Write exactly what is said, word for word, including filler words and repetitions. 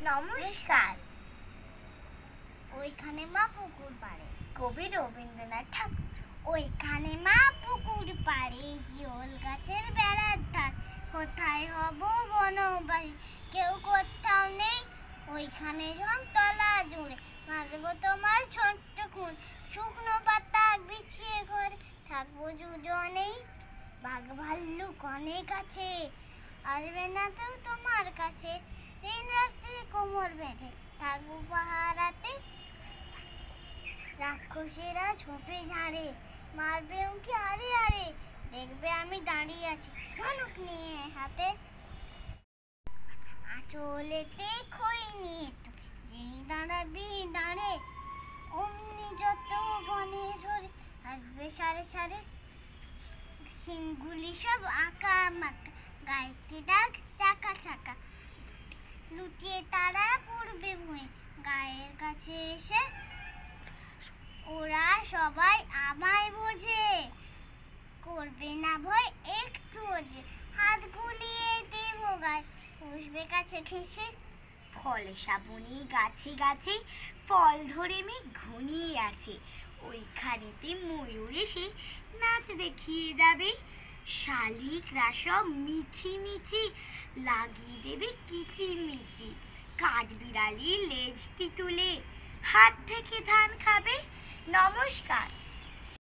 নমস্কার। ওইখানে মা পুকুর পাড়ে, কবি রবীন্দ্রনাথ ঠাকুর। ওইখানে মা পুকুর পাড়ে, জিওল গাছের বেড়ার ধার, কোথায় হব বনবাসী, কেউ কোথাও নেই, ওইখানে তলা জুড়ে মারব তোমার ছোট্ট খুন, শুকনো পাতা বিছিয়ে ঘরে থাকবো দুজনেই, বাঘ ভাল্লুক অনেক আছে, আসবে না তো তোমার কাছে, দিন রাত্রি কোমর বেঁধে থাকবো পাহারাতে, রাক্ষসীরা ঝোপে ঝাড়ে মারবে উঁকি আরে আরে, দেখবে আমি দাঁড়িয়ে আছি ধনুক নিয়ে হাতে, আঁচলেতে খই নিয়ে যেই দাঁড়াবি দাঁড়ে, অমনি যত বনে ধরে আসবে সারে সারে, সিংগুলি সব আঁকা মাকা, গাইতে ডাক চাকা চাকা, লুটিয়ে তারা পড়বে ভুঁয়ে গায়ের কাছে এসে, ওরা সবাই আমায় বোঝে, করবে না ভয় একটু যে, হাত গুলিয়ে দেব গায়ে বসবে কাছে ঘেঁষে, ফল সাবুনি গাছে গাছে ফল ধরে মে ঘনিয়ে আছে, ওইখানেতে ময়ূর এসে নাচ দেখিয়ে যাবে, শালিক রাসব মিছি মিছি লাগিয়ে দেবে কিচিমিচি, কাঠবিড়ালি লেজ তুলে হাত থেকে ধান খাবে। নমস্কার।